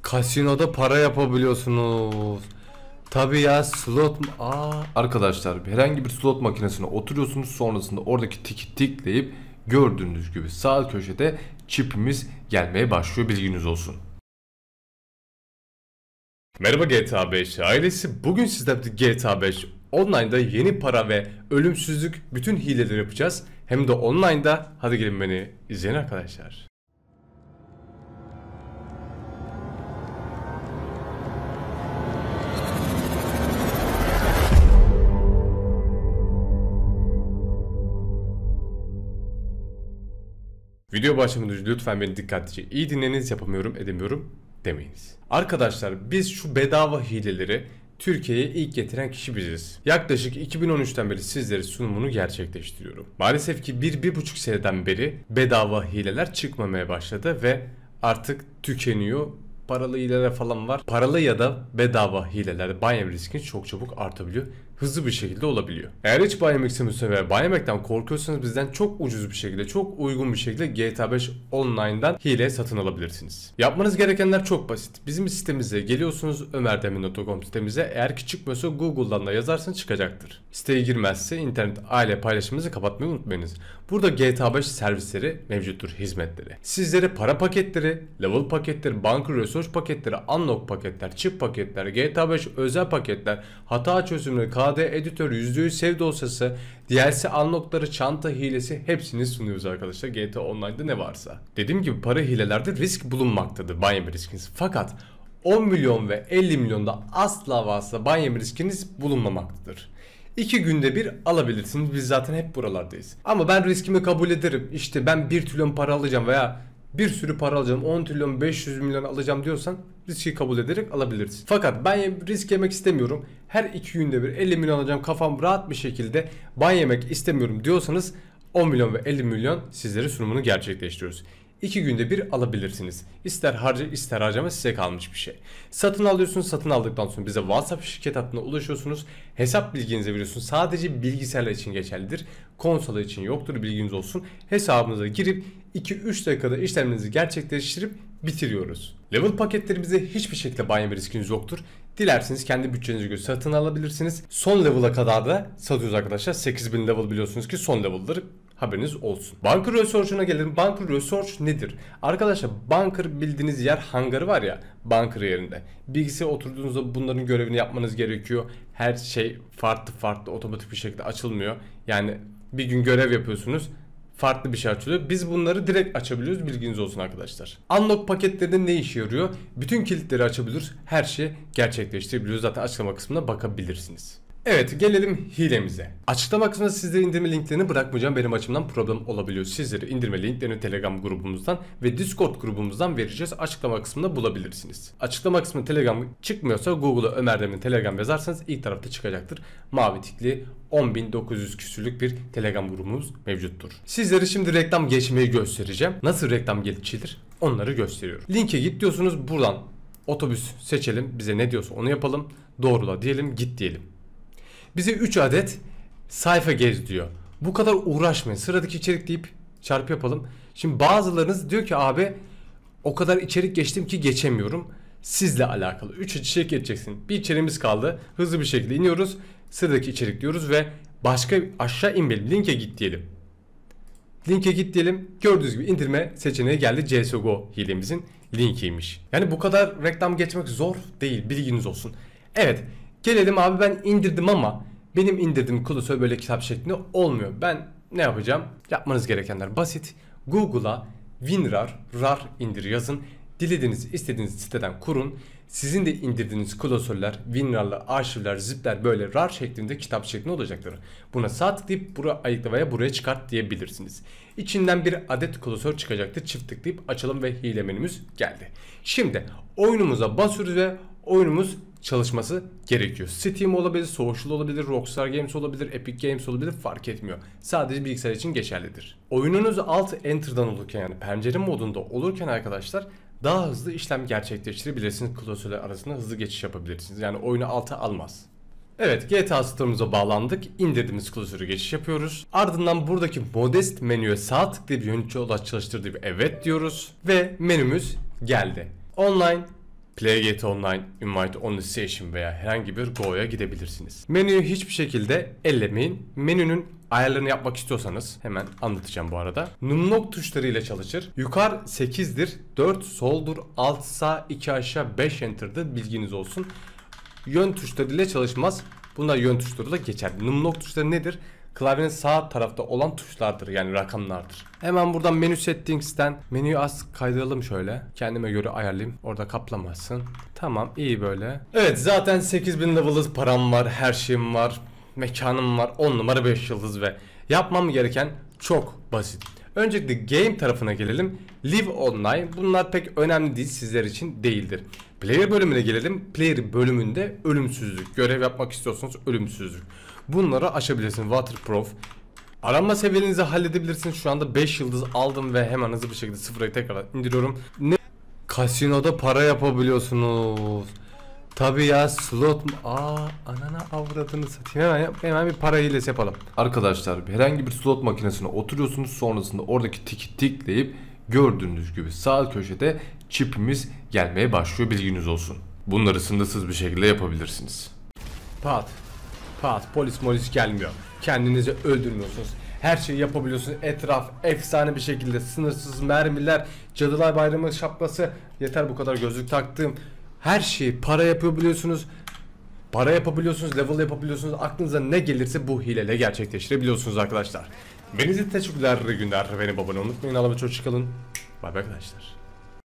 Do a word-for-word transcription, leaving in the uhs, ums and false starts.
Kasinoda para yapabiliyorsunuz. Tabii ya, slot. Aa, arkadaşlar, herhangi bir slot makinesine oturuyorsunuz, sonrasında oradaki tiki tıklayıp gördüğünüz gibi sağ köşede çipimiz gelmeye başlıyor, bilginiz olsun. Merhaba G T A beş ailesi, bugün sizlerle G T A beş Online'da yeni para ve ölümsüzlük bütün hileleri yapacağız. Hem de online'da. Hadi gelin beni izleyin arkadaşlar. Video başlamadan önce lütfen beni dikkatlice iyi dinleyiniz, yapamıyorum edemiyorum demeyiniz. Arkadaşlar, biz şu bedava hileleri Türkiye'ye ilk getiren kişi biziz. Yaklaşık iki bin on üçten beri sizlere sunumunu gerçekleştiriyorum. Maalesef ki bir bir buçuk seneden beri bedava hileler çıkmamaya başladı ve artık tükeniyor. Paralı hileler falan var. Paralı ya da bedava hilelerde buy and riskiniz çok çabuk artabiliyor. Hızlı bir şekilde olabiliyor. Eğer hiç buy and risk istemiyorsanız veya buy and back'ten korkuyorsanız bizden çok ucuz bir şekilde, çok uygun bir şekilde G T A beş Online'dan hile satın alabilirsiniz. Yapmanız gerekenler çok basit. Bizim sitemize geliyorsunuz, ömerdemin nokta com sitemize. Eğer ki çıkmıyorsa Google'dan da yazarsanız çıkacaktır. Siteye girmezse internet aile paylaşımınızı kapatmayı unutmayınız. Burada G T A beş servisleri mevcuttur, hizmetleri. Sizlere para paketleri, level paketleri, banka research paketleri, unlock paketler, çip paketler, G T A beş özel paketler, hata çözümleri, K D editör, yüzde yüz save dosyası, D L C unlockları, çanta hilesi hepsini sunuyoruz arkadaşlar G T A Online'da ne varsa. Dediğim gibi para hilelerde risk bulunmaktadır, buy and riskiniz. Fakat on milyon ve elli milyonda asla ve asla buy and riskiniz bulunmamaktadır. İki günde bir alabilirsiniz. Biz zaten hep buralardayız. Ama ben riskimi kabul ederim. İşte ben bir trilyon para alacağım veya bir sürü para alacağım, on trilyon beş yüz milyon alacağım diyorsan riski kabul ederek alabilirsin. Fakat ben risk yemek istemiyorum, her iki günde bir elli milyon alacağım, kafam rahat bir şekilde ban yemek istemiyorum diyorsanız on milyon ve elli milyon sizlere sunumunu gerçekleştiriyoruz. iki günde bir alabilirsiniz. İster harca ister harcama, size kalmış bir şey. Satın alıyorsunuz, satın aldıktan sonra bize WhatsApp şirket hattına ulaşıyorsunuz. Hesap bilginizi veriyorsunuz. Sadece bilgisayarlar için geçerlidir. Konsola için yoktur, bilginiz olsun. Hesabınıza girip iki üç dakikada işlemlerinizi gerçekleştirip bitiriyoruz. Level paketlerimize hiçbir şekilde buy and riskiniz yoktur. Dilerseniz kendi bütçenize göre satın alabilirsiniz. Son level'a kadar da satıyoruz arkadaşlar. sekiz bin level biliyorsunuz ki son level'dır. Haberiniz olsun. Bunker Research'una gelelim. Bunker Research nedir? Arkadaşlar, bunker bildiğiniz yer hangarı var ya, bunker yerinde. Bilgisayara oturduğunuzda bunların görevini yapmanız gerekiyor. Her şey farklı farklı otomatik bir şekilde açılmıyor. Yani bir gün görev yapıyorsunuz, farklı bir şey açılıyor. Biz bunları direkt açabiliyoruz, bilginiz olsun arkadaşlar. Unlock paketlerinde ne işe yarıyor? Bütün kilitleri açabiliyoruz. Her şeyi gerçekleştirebiliyoruz. Zaten açıklama kısmına bakabilirsiniz. Evet, gelelim hilemize. Açıklama kısmında sizlere indirme linklerini bırakmayacağım. Benim açımdan problem olabiliyor. Sizlere indirme linklerini Telegram grubumuzdan ve Discord grubumuzdan vereceğiz. Açıklama kısmında bulabilirsiniz. Açıklama kısmında Telegram çıkmıyorsa Google'a Ömer Demir Telegram yazarsanız ilk tarafta çıkacaktır. Mavi tikli on bin dokuz yüz küsürlük bir Telegram grubumuz mevcuttur. Sizlere şimdi reklam geçmeyi göstereceğim. Nasıl reklam geçilir onları gösteriyorum. Linke git diyorsunuz, buradan otobüs seçelim. Bize ne diyorsa onu yapalım. Doğrula diyelim, git diyelim. Bize üç adet sayfa gez diyor. Bu kadar uğraşmayın. Sıradaki içerik deyip çarpı yapalım. Şimdi bazılarınız diyor ki abi o kadar içerik geçtim ki geçemiyorum. Sizle alakalı. üç içerik geçeceksin. Bir içeriğimiz kaldı. Hızlı bir şekilde iniyoruz. Sıradaki içerik diyoruz ve başka aşağı inmeyelim. Linke git diyelim. Linke git diyelim. Gördüğünüz gibi indirme seçeneği geldi. C S G O hilemizin linkiymiş. Yani bu kadar reklam geçmek zor değil. Bilginiz olsun. Evet. Gelelim abi, ben indirdim ama benim indirdiğim klasör böyle kitap şeklinde olmuyor. Ben ne yapacağım? Yapmanız gerekenler basit. Google'a WinRAR, RAR indir yazın. Dilediğiniz istediğiniz siteden kurun. Sizin de indirdiğiniz klasörler, WinRAR'lar, arşivler, zipler böyle RAR şeklinde kitap şeklinde olacaktır. Buna sağ tıklayıp buraya ayıkla veya buraya çıkart diyebilirsiniz. İçinden bir adet klasör çıkacaktır. Çift tıklayıp açalım ve hile menümüz geldi. Şimdi oyunumuza basıyoruz ve oyunumuz çalışması gerekiyor. Steam olabilir, Social olabilir, Rockstar Games olabilir, Epic Games olabilir, fark etmiyor. Sadece bilgisayar için geçerlidir. Oyununuz alt enter'dan olurken, yani pencere modunda olurken arkadaşlar daha hızlı işlem gerçekleştirebilirsiniz. Klasörler arasında hızlı geçiş yapabilirsiniz. Yani oyunu alta almaz. Evet, G T A Store'umuza bağlandık. İndirdiğimiz klasörü geçiş yapıyoruz. Ardından buradaki modest menüye sağ tıklayıp yönetici olarak çalıştır diye evet diyoruz. Ve menümüz geldi. Online Play Gate Online, Invite Only Session veya herhangi bir Go'ya gidebilirsiniz. Menüyü hiçbir şekilde ellemeyin. Menünün ayarlarını yapmak istiyorsanız hemen anlatacağım bu arada. Numlock tuşları ile çalışır. Yukarı sekizdir, dört soldur, alt sağ, iki aşağı, beş enter'dır, bilginiz olsun. Yön tuşları ile çalışmaz. Bunlar yön tuşları da geçer. Numlock tuşları nedir? Klavyenin sağ tarafta olan tuşlardır, yani rakamlardır. Hemen buradan menü settings'ten menüyü az kaydıralım şöyle. Kendime göre ayarlayayım. Orada kaplamasın. Tamam, iyi böyle. Evet, zaten sekiz bin level'ız, param var, her şeyim var, mekanım var, on numara beş yıldız ve yapmam gereken çok basit. Öncelikle game tarafına gelelim. Live Online, bunlar pek önemli değil, sizler için değildir. Player bölümüne gelelim. Player bölümünde ölümsüzlük. Görev yapmak istiyorsanız ölümsüzlük. Bunları açabilirsiniz. Waterproof. Aranma seviyenizi halledebilirsiniz. Şu anda beş yıldız aldım ve hemen hızlı bir şekilde sıfıra tekrar indiriyorum. Ne? Kasinoda para yapabiliyorsunuz. Tabi ya, slot mu? Aa, anana avradını satayım. Hemen, hemen bir para hilesi yapalım. Arkadaşlar, herhangi bir slot makinesine oturuyorsunuz. Sonrasında oradaki tiki tıklayıp gördüğünüz gibi sağ köşede çipimiz gelmeye başlıyor, bilginiz olsun. Bunları sınırsız bir şekilde yapabilirsiniz. Pat pat, polis molis gelmiyor. Kendinizi öldürmüyorsunuz. Her şeyi yapabiliyorsunuz. Etraf efsane bir şekilde, sınırsız mermiler, Cadılar Bayramı şapkası, yeter bu kadar gözlük taktığım. Her şeyi para yapabiliyorsunuz. Para yapabiliyorsunuz, level yapabiliyorsunuz. Aklınıza ne gelirse bu hileyle gerçekleştirebiliyorsunuz arkadaşlar. Beni de teşekkürler, günler. Beni babanı unutmayın. Allah'a çok çıkalım. Bay bay arkadaşlar.